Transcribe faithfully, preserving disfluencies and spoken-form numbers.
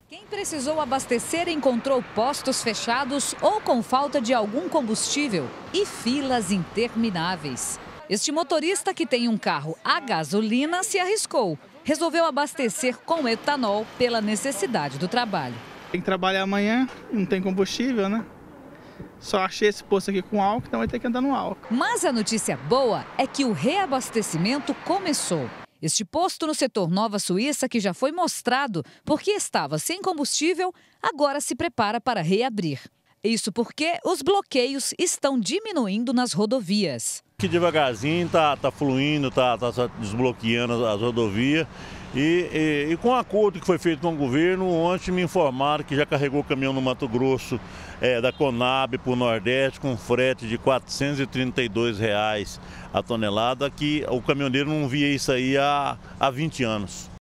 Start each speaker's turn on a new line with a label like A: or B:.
A: Quem precisou abastecer encontrou postos fechados ou com falta de algum combustível e filas intermináveis. Este motorista, que tem um carro a gasolina, se arriscou. Resolveu abastecer com etanol pela necessidade do trabalho.
B: Tem que trabalhar amanhã, não tem combustível, né? Só achei esse posto aqui com álcool, então vai ter que andar no álcool.
A: Mas a notícia boa é que o reabastecimento começou. Este posto no setor Nova Suíça, que já foi mostrado porque estava sem combustível, agora se prepara para reabrir. Isso porque os bloqueios estão diminuindo nas rodovias.
C: Que devagarzinho está tá fluindo, está tá desbloqueando as rodovias. E, e, e com o acordo que foi feito com o governo, ontem me informaram que já carregou o caminhão no Mato Grosso, é, da Conab para o Nordeste, com frete de quatrocentos e trinta e dois reais a tonelada, que o caminhoneiro não via isso aí há, há vinte anos.